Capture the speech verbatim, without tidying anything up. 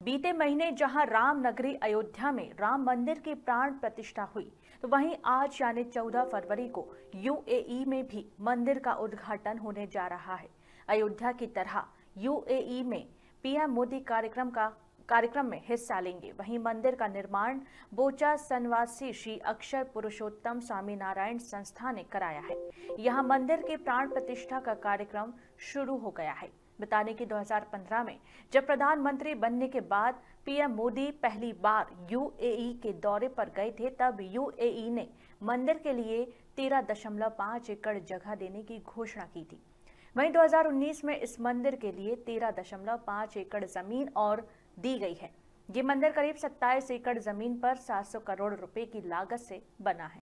बीते महीने जहां राम नगरी अयोध्या में राम मंदिर की प्राण प्रतिष्ठा हुई, तो वहीं आज यानी चौदह फरवरी को यूएई में भी मंदिर का उद्घाटन होने जा रहा है। अयोध्या की तरह यूएई में पीएम मोदी कार्यक्रम का कार्यक्रम में हिस्सा लेंगे। वहीं मंदिर का निर्माण बोचा सनवासी श्री अक्षर पुरुषोत्तम स्वामी नारायण संस्था ने कराया है। यहां मंदिर की प्राण प्रतिष्ठा का कार्यक्रम शुरू हो गया है। बताने की दो हज़ार पंद्रह में जब प्रधानमंत्री बनने के बाद पीएम मोदी पहली बार यूएई के दौरे पर गए थे, तब यूएई ने मंदिर के लिए तेरह दशमलव पाँच एकड़ जगह देने की घोषणा की थी। वहीं दो हज़ार उन्नीस में इस मंदिर के लिए तेरह दशमलव पाँच एकड़ जमीन और दी गई है। ये मंदिर करीब सत्ताईस एकड़ जमीन पर सात सौ करोड़ रुपए की लागत से बना है।